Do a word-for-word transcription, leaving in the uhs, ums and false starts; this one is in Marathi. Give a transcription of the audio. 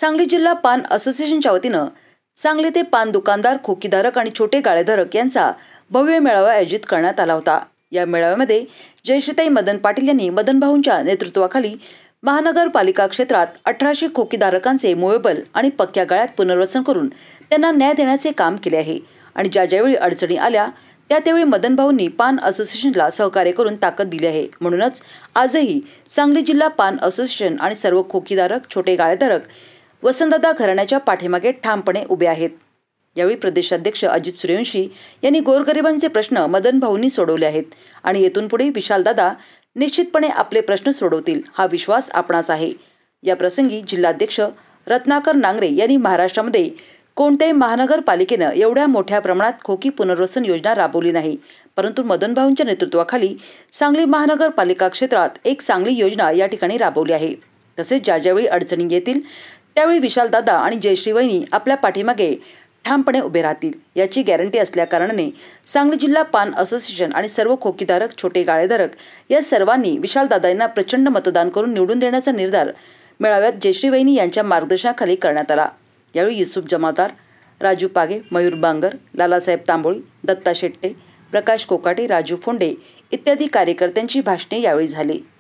सांगली जिल्हा पान असोसिएशनच्या वतीनं सांगली ते पान दुकानदार, खोकीधारक आणि छोटे गाळेधारक यांचा भव्य मेळावा आयोजित करण्यात आला होता। या मेळाव्यामध्ये जयश्रीताई मदन पाटील यांनी मदन भाऊंच्या नेतृत्वाखाली महानगरपालिका क्षेत्रात अठराशे खोकीधारकांचे मोएबल आणि पक्क्या गाळ्यात पुनर्वसन करून त्यांना न्याय देण्याचे काम केले आहे आणि ज्या ज्यावेळी अडचणी आल्या त्या त्यावेळी मदन भाऊंनी पान असोसिएशनला सहकार्य करून ताकद दिली आहे। म्हणूनच आजही सांगली जिल्हा पान असोसिएशन आणि सर्व खोकीधारक, छोटे गाळेधारक वसंतदादा घराण्याच्या पाठीमागे ठामपणे उभे आहेत। यावेळी प्रदेशाध्यक्ष अजित सूर्यवंशी यांनी गोरगरिबांचे प्रश्न मदन भाऊंनी सोडवले आहेत आणि येथून पुढे विशालदादा निश्चितपणे आपले प्रश्न सोडवतील हा विश्वास आपणास आहे। या प्रसंगी जिल्हाध्यक्ष रत्नाकर नांगरे यांनी महाराष्ट्रामध्ये कोणत्याही महानगरपालिकेने एवढ्या मोठ्या प्रमाणात खोकी पुनर्वसन योजना राबवली नाही, परंतु मदन भाऊंच्या नेतृत्वाखाली सांगली महानगरपालिका क्षेत्रात एक चांगली योजना या ठिकाणी राबवली आहे। तसेच ज्या ज्यावेळी अडचणी येतील त्यावेळी विशालदादा आणि जयश्री वहिनी आपल्या पाठीमागे ठामपणे उभे राहतील याची गॅरंटी असल्या कारणाने सांगली जिल्हा पान असोसिएशन आणि सर्व खोकीधारक, छोटे गाळेधारक या सर्वांनी विशालदादांना प्रचंड मतदान करून निवडून देण्याचा निर्धार मेळाव्यात जयश्री वहिनी यांच्या मार्गदर्शनाखाली करण्यात आला। यावेळी युसुफ जमादार, राजू पागे, मयूर बांगर, लालासाहेब तांबोळी, दत्ता शेट्टे, प्रकाश कोकाटे, राजू फोंडे इत्यादी कार्यकर्त्यांची भाषणे यावेळी झाली।